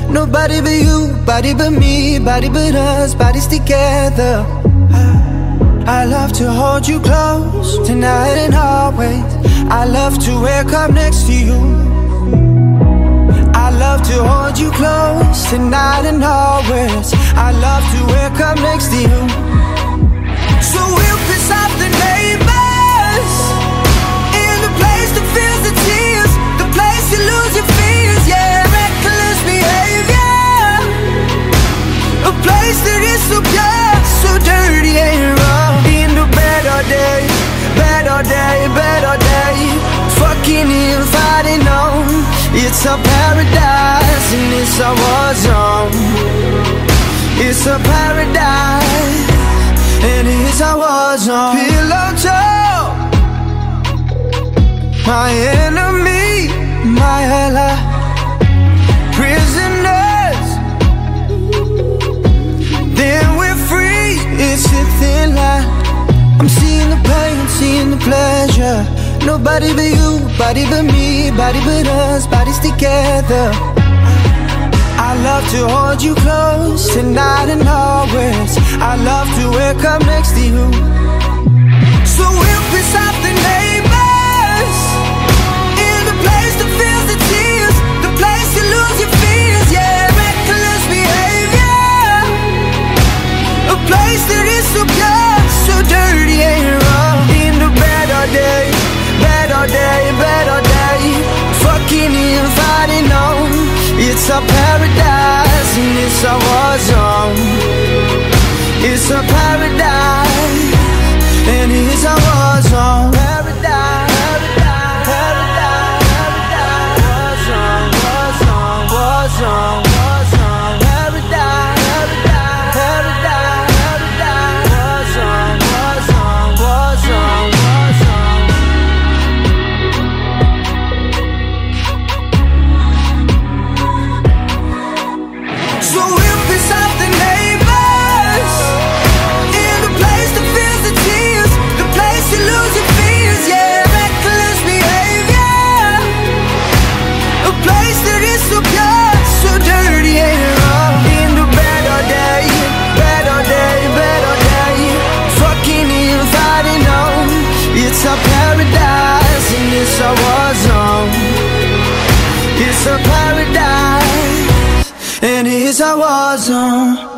Nobody but you, body but me, body but us, bodies together. I love to hold you close, tonight and always. I love to wake up next to you. I love to hold you close, tonight and always. I love to wake up next to you. So we'll piss off the neighbors, in the place that feels the tears, the place you lose your fears, yeah, reckless behavior. A place that is so pure, so dirty and raw. In the better day, better day, better day. Fucking and fighting on. It's a paradise and it's a war zone. It's a paradise and it's a war zone. Pillow talk, my enemy, my ally. Prisoners, then we're free. It's a thin line. I'm seeing the pain, seeing the pleasure. Nobody but you, body but me, body but us, bodies together. I love to hold you close, tonight and always. I love to wake up next to you. So we'll piss off the neighbors, in the place that feels the tears, the place you lose your fears, yeah, reckless behavior. A place that is so pure, so dirty and raw. In the better day, better day, better day. Fucking and fighting on. It's a paradise and it's a war zone. It's a paradise and it's a war zone. Paradise, paradise, paradise, war zone, war zone, war zone, war zone. Paradise, paradise, paradise, war zone, war zone, war zone, war zone. So we'll piss off the neighbors, in the place that feels the tears, the place you lose your fears, yeah, reckless behavior. A place that is so pure, so dirty and raw. In the better day, better day, better day. Fucking and fighting on. It's a paradise and it's a war zone. It's a paradise and it's a war zone.